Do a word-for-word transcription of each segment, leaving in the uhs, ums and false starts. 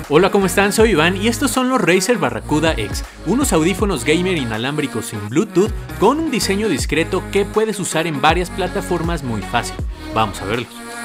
Hola, ¿cómo están? Soy Iván y estos son los Razer Barracuda X, unos audífonos gamer inalámbricos sin Bluetooth con un diseño discreto que puedes usar en varias plataformas muy fácil. Vamos a verlos.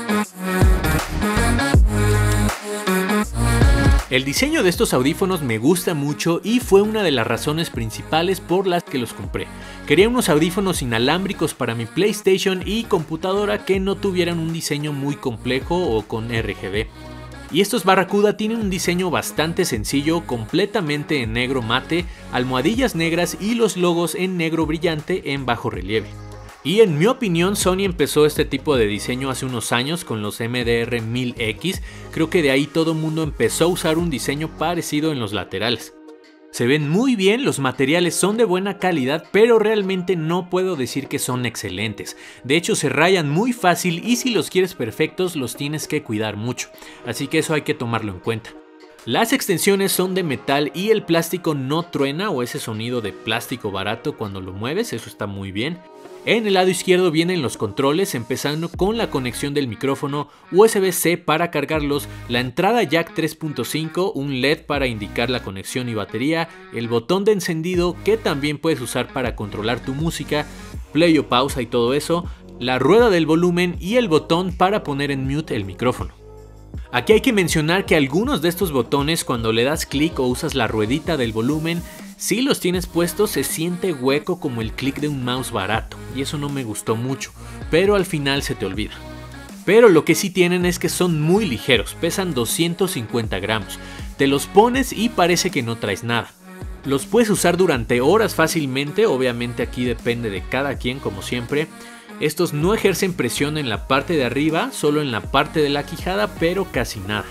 El diseño de estos audífonos me gusta mucho y fue una de las razones principales por las que los compré. Quería unos audífonos inalámbricos para mi PlayStation y computadora que no tuvieran un diseño muy complejo o con R G B. Y estos Barracuda tienen un diseño bastante sencillo, completamente en negro mate, almohadillas negras y los logos en negro brillante en bajo relieve. Y en mi opinión, Sony empezó este tipo de diseño hace unos años con los M D R mil X, creo que de ahí todo el mundo empezó a usar un diseño parecido en los laterales. Se ven muy bien, los materiales son de buena calidad, pero realmente no puedo decir que son excelentes. De hecho, se rayan muy fácil y si los quieres perfectos los tienes que cuidar mucho, así que eso hay que tomarlo en cuenta. Las extensiones son de metal y el plástico no truena o ese sonido de plástico barato cuando lo mueves, eso está muy bien. En el lado izquierdo vienen los controles, empezando con la conexión del micrófono, U S B C para cargarlos, la entrada jack tres punto cinco, un L E D para indicar la conexión y batería, el botón de encendido que también puedes usar para controlar tu música, play o pausa y todo eso, la rueda del volumen y el botón para poner en mute el micrófono. Aquí hay que mencionar que algunos de estos botones, cuando le das clic o usas la ruedita del volumen, si los tienes puestos se siente hueco como el clic de un mouse barato y eso no me gustó mucho, pero al final se te olvida. Pero lo que sí tienen es que son muy ligeros, pesan doscientos cincuenta gramos, te los pones y parece que no traes nada. Los puedes usar durante horas fácilmente, obviamente aquí depende de cada quien como siempre. Estos no ejercen presión en la parte de arriba, solo en la parte de la quijada, pero casi nada.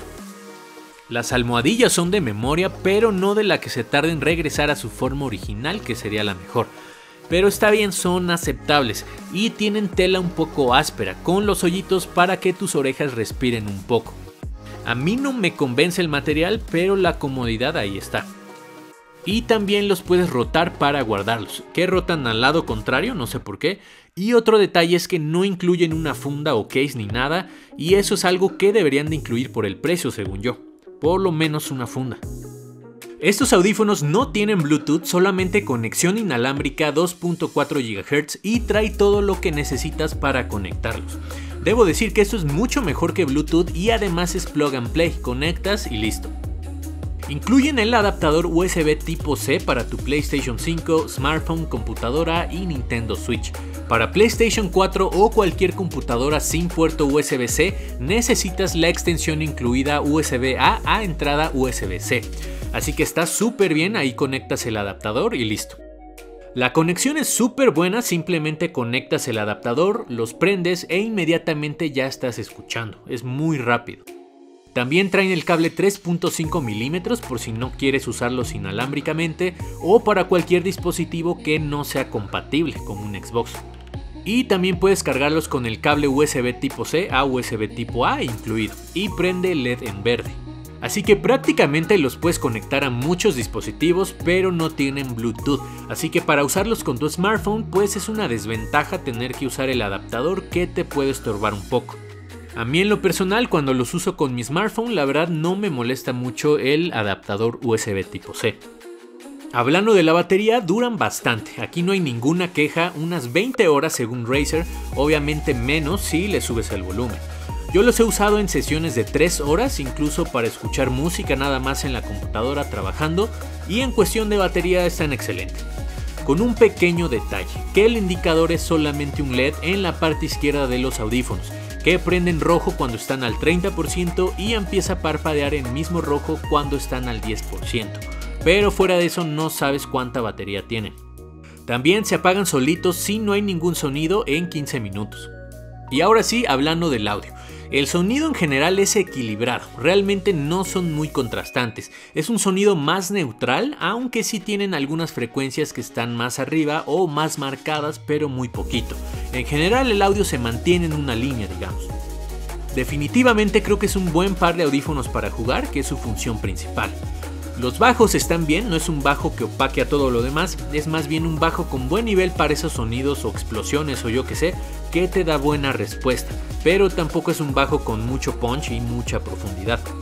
Las almohadillas son de memoria, pero no de la que se tarda en regresar a su forma original, que sería la mejor. Pero está bien, son aceptables y tienen tela un poco áspera, con los hoyitos para que tus orejas respiren un poco. A mí no me convence el material, pero la comodidad ahí está. Y también los puedes rotar para guardarlos, que rotan al lado contrario, no sé por qué. Y otro detalle es que no incluyen una funda o case ni nada, y eso es algo que deberían de incluir por el precio según yo. Por lo menos una funda. Estos audífonos no tienen Bluetooth, solamente conexión inalámbrica dos punto cuatro gigahertz y trae todo lo que necesitas para conectarlos. Debo decir que esto es mucho mejor que Bluetooth y además es plug and play, conectas y listo. Incluyen el adaptador U S B tipo C para tu PlayStation cinco, smartphone, computadora y Nintendo Switch. Para PlayStation cuatro o cualquier computadora sin puerto U S B C necesitas la extensión incluida U S B A a entrada U S B C. Así que está súper bien, ahí conectas el adaptador y listo. La conexión es súper buena, simplemente conectas el adaptador, los prendes e inmediatamente ya estás escuchando, es muy rápido. También traen el cable tres punto cinco milímetros por si no quieres usarlos inalámbricamente o para cualquier dispositivo que no sea compatible con un Xbox. Y también puedes cargarlos con el cable U S B tipo C a U S B tipo A incluido y prende L E D en verde. Así que prácticamente los puedes conectar a muchos dispositivos, pero no tienen Bluetooth, así que para usarlos con tu smartphone pues es una desventaja tener que usar el adaptador que te puede estorbar un poco. A mí en lo personal, cuando los uso con mi smartphone, la verdad no me molesta mucho el adaptador U S B tipo C. Hablando de la batería, duran bastante, aquí no hay ninguna queja, unas veinte horas según Razer, obviamente menos si le subes el volumen. Yo los he usado en sesiones de tres horas, incluso para escuchar música nada más en la computadora trabajando, y en cuestión de batería están excelentes. Con un pequeño detalle, que el indicador es solamente un L E D en la parte izquierda de los audífonos, que prenden rojo cuando están al treinta por ciento y empieza a parpadear en mismo rojo cuando están al diez por ciento, pero fuera de eso no sabes cuánta batería tienen. También se apagan solitos si no hay ningún sonido en quince minutos. Y ahora sí, hablando del audio. El sonido en general es equilibrado, realmente no son muy contrastantes, es un sonido más neutral, aunque sí tienen algunas frecuencias que están más arriba o más marcadas, pero muy poquito. En general el audio se mantiene en una línea, digamos. Definitivamente creo que es un buen par de audífonos para jugar, que es su función principal. Los bajos están bien, no es un bajo que opaque a todo lo demás, es más bien un bajo con buen nivel para esos sonidos o explosiones o yo que sé, que te da buena respuesta, pero tampoco es un bajo con mucho punch y mucha profundidad.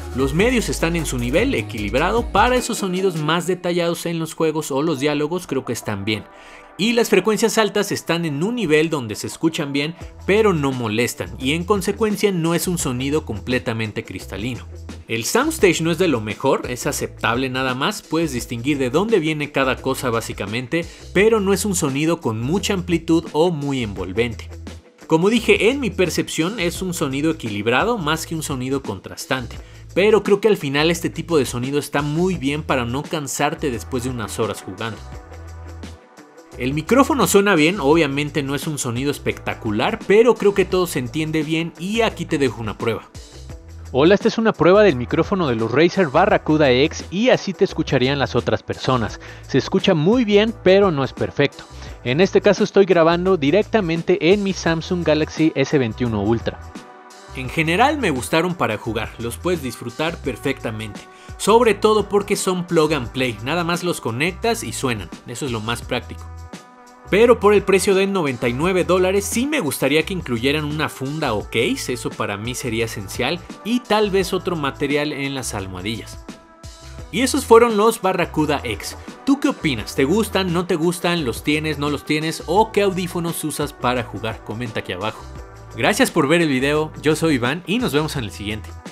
Los medios están en su nivel, equilibrado, para esos sonidos más detallados en los juegos o los diálogos creo que están bien. Y las frecuencias altas están en un nivel donde se escuchan bien, pero no molestan, y en consecuencia no es un sonido completamente cristalino. El soundstage no es de lo mejor, es aceptable nada más, puedes distinguir de dónde viene cada cosa básicamente, pero no es un sonido con mucha amplitud o muy envolvente. Como dije, en mi percepción es un sonido equilibrado más que un sonido contrastante, pero creo que al final este tipo de sonido está muy bien para no cansarte después de unas horas jugando. El micrófono suena bien, obviamente no es un sonido espectacular, pero creo que todo se entiende bien y aquí te dejo una prueba. Hola, esta es una prueba del micrófono de los Razer Barracuda X y así te escucharían las otras personas. Se escucha muy bien, pero no es perfecto. En este caso estoy grabando directamente en mi Samsung Galaxy S veintiuno Ultra. En general me gustaron para jugar, los puedes disfrutar perfectamente. Sobre todo porque son plug and play, nada más los conectas y suenan, eso es lo más práctico. Pero por el precio de noventa y nueve dólares sí me gustaría que incluyeran una funda o case, eso para mí sería esencial, y tal vez otro material en las almohadillas. Y esos fueron los Barracuda X. ¿Tú qué opinas? ¿Te gustan? ¿No te gustan? ¿Los tienes? ¿No los tienes? ¿O qué audífonos usas para jugar? Comenta aquí abajo. Gracias por ver el video, yo soy Iván y nos vemos en el siguiente.